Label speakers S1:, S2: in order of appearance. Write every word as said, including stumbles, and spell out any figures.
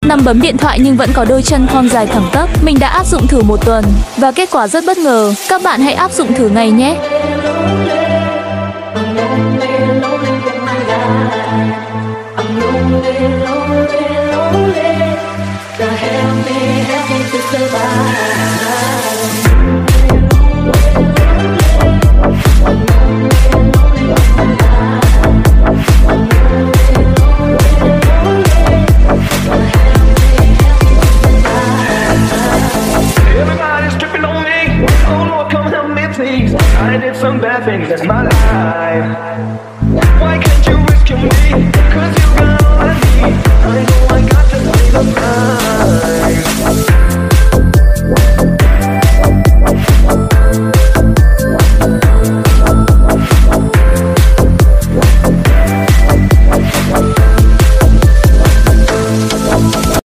S1: nằm bấm điện thoại nhưng vẫn có đôi chân thon dài thẳng tắp. Mình đã áp dụng thử một tuần và kết quả rất bất ngờ. Các bạn hãy áp dụng thử ngay nhé.
S2: Help me, help me to survive.